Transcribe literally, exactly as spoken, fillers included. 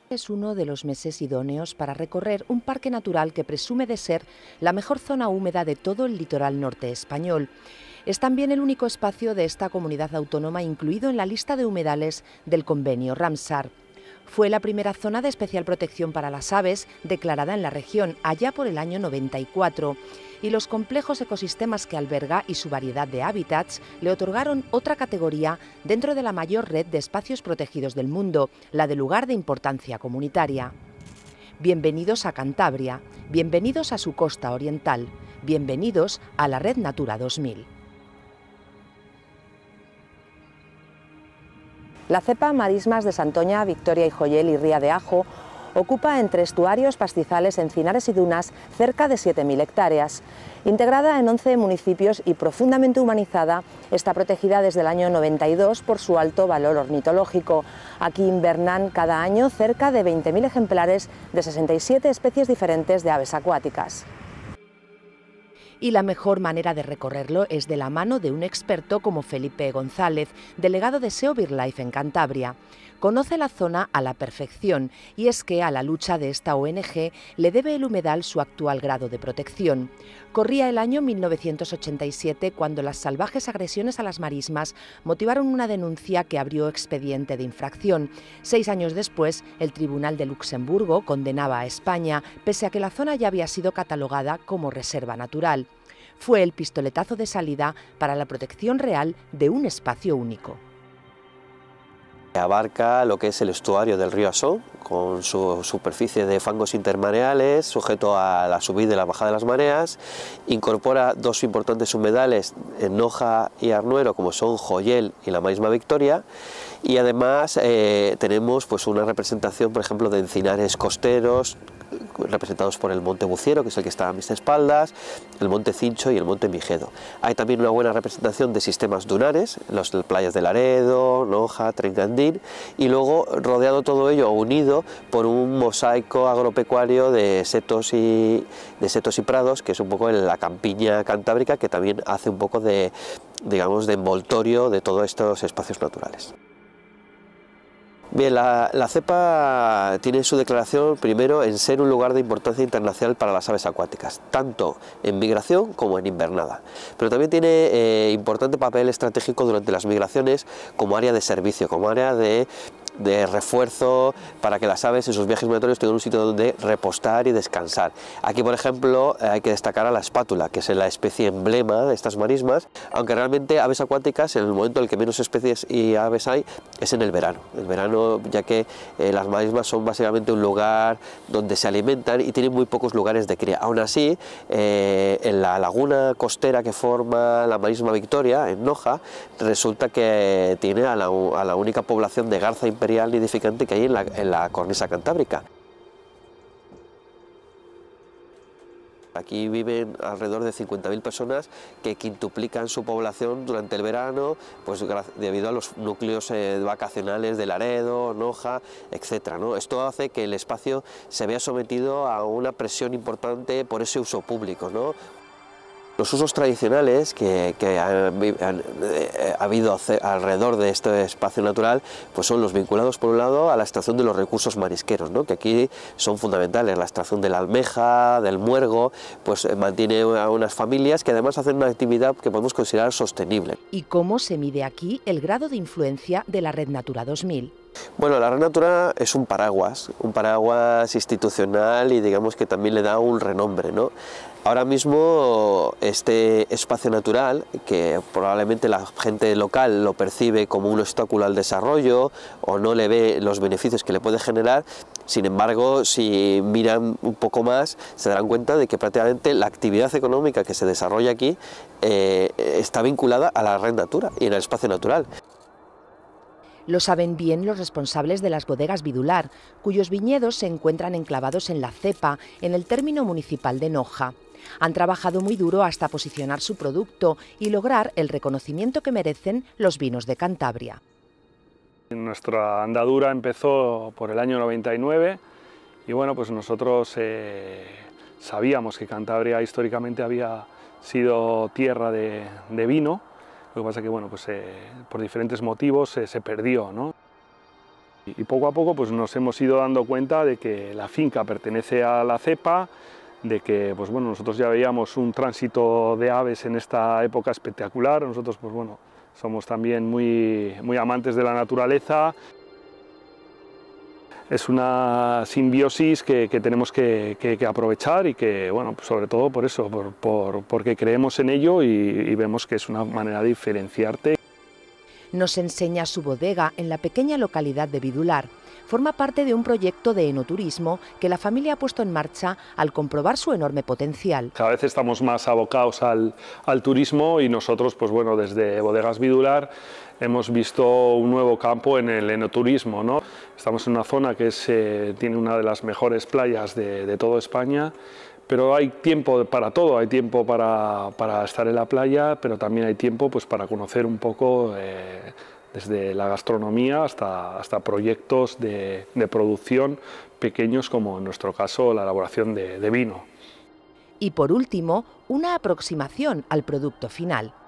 Es uno de los meses idóneos para recorrer un parque natural que presume de ser la mejor zona húmeda de todo el litoral norte español. Es también el único espacio de esta comunidad autónoma incluido en la lista de humedales del convenio Ramsar. Fue la primera zona de especial protección para las aves declarada en la región allá por el año noventa y cuatro, y los complejos ecosistemas que alberga y su variedad de hábitats le otorgaron otra categoría dentro de la mayor red de espacios protegidos del mundo, la de lugar de importancia comunitaria. Bienvenidos a Cantabria, bienvenidos a su costa oriental, bienvenidos a la Red Natura dos mil. La cepa Marismas de Santoña, Victoria y Joyel y Ría de Ajo ocupa entre estuarios, pastizales, encinares y dunas cerca de siete mil hectáreas. Integrada en once municipios y profundamente humanizada, está protegida desde el año noventa y dos por su alto valor ornitológico. Aquí invernan cada año cerca de veinte mil ejemplares de sesenta y siete especies diferentes de aves acuáticas. Y la mejor manera de recorrerlo es de la mano de un experto como Felipe González, delegado de SEO BirdLife en Cantabria. Conoce la zona a la perfección y es que a la lucha de esta O N G le debe el humedal su actual grado de protección. Corría el año mil novecientos ochenta y siete cuando las salvajes agresiones a las marismas motivaron una denuncia que abrió expediente de infracción. Seis años después, el Tribunal de Luxemburgo condenaba a España, pese a que la zona ya había sido catalogada como reserva natural. Fue el pistoletazo de salida para la protección real de un espacio único. Abarca lo que es el estuario del río Asón, con su superficie de fangos intermareales, sujeto a la subida y la bajada de las mareas. Incorpora dos importantes humedales en Noja y Arnuero, como son Joyel y la Marisma Victoria. Y además eh, tenemos pues, una representación, por ejemplo, de encinares costeros, representados por el monte Buciero, que es el que está a mis espaldas, el monte Cincho y el monte Mijedo. Hay también una buena representación de sistemas dunares, las playas de Laredo, Noja, Trencandín, y luego rodeado todo ello, unido por un mosaico agropecuario de setos y, de setos y prados, que es un poco la campiña cantábrica, que también hace un poco de, digamos, de envoltorio de todos estos espacios naturales. Bien, la, la cepa tiene su declaración primero en ser un lugar de importancia internacional para las aves acuáticas, tanto en migración como en invernada, pero también tiene eh, importante papel estratégico durante las migraciones como área de servicio, como área de de refuerzo para que las aves en sus viajes migratorios tengan un sitio donde repostar y descansar. Aquí, por ejemplo, hay que destacar a la espátula, que es la especie emblema de estas marismas, aunque realmente aves acuáticas, en el momento en el que menos especies y aves hay, es en el verano. El verano, ya que eh, las marismas son básicamente un lugar donde se alimentan y tienen muy pocos lugares de cría. Aún así, eh, en la laguna costera que forma la Marisma Victoria, en Noja, resulta que tiene a la, a la única población de garza imperial nidificante que hay en la, en la cornisa cantábrica. Aquí viven alrededor de cincuenta mil personas que quintuplican su población durante el verano, pues debido a los núcleos eh, vacacionales de Laredo, Noja, etcétera, ¿no? Esto hace que el espacio se vea sometido a una presión importante por ese uso público, ¿no? Los usos tradicionales que, que han, han, eh, ha habido alrededor de este espacio natural pues son los vinculados por un lado a la extracción de los recursos marisqueros, ¿no? Que aquí son fundamentales, la extracción de la almeja, del muergo, pues eh, mantiene a unas familias que además hacen una actividad que podemos considerar sostenible. ¿Y cómo se mide aquí el grado de influencia de la Red Natura dos mil? Bueno, la Red Natura es un paraguas, un paraguas institucional y digamos que también le da un renombre, ¿no? Ahora mismo este espacio natural, que probablemente la gente local lo percibe como un obstáculo al desarrollo o no le ve los beneficios que le puede generar, sin embargo, si miran un poco más, se darán cuenta de que prácticamente la actividad económica que se desarrolla aquí eh, está vinculada a la Red Natura y en el espacio natural. Lo saben bien los responsables de las bodegas Vidular, cuyos viñedos se encuentran enclavados en la cepa, en el término municipal de Noja. Han trabajado muy duro hasta posicionar su producto y lograr el reconocimiento que merecen los vinos de Cantabria. Nuestra andadura empezó por el año noventa y nueve y bueno, pues nosotros eh, sabíamos que Cantabria históricamente había sido tierra de, de vino. Lo que pasa es que bueno, pues, eh, por diferentes motivos eh, se perdió, ¿no? Y poco a poco pues, nos hemos ido dando cuenta de que la finca pertenece a la cepa, de que pues, bueno, nosotros ya veíamos un tránsito de aves en esta época espectacular. Nosotros pues, bueno, somos también muy, muy amantes de la naturaleza. Es una simbiosis que, que tenemos que, que, que aprovechar y que, bueno, pues sobre todo por eso, por, por, porque creemos en ello y, y vemos que es una manera de diferenciarte. Nos enseña su bodega en la pequeña localidad de Vidular. Forma parte de un proyecto de enoturismo que la familia ha puesto en marcha al comprobar su enorme potencial. Cada vez estamos más abocados al, al turismo y nosotros, pues bueno, desde Bodegas Vidular hemos visto un nuevo campo en el enoturismo, ¿no? Estamos en una zona que es, eh, tiene una de las mejores playas de, de toda España, pero hay tiempo para todo, hay tiempo para, para estar en la playa, pero también hay tiempo pues, para conocer un poco eh, desde la gastronomía hasta, hasta proyectos de, de producción pequeños, como en nuestro caso la elaboración de, de vino. Y por último, una aproximación al producto final.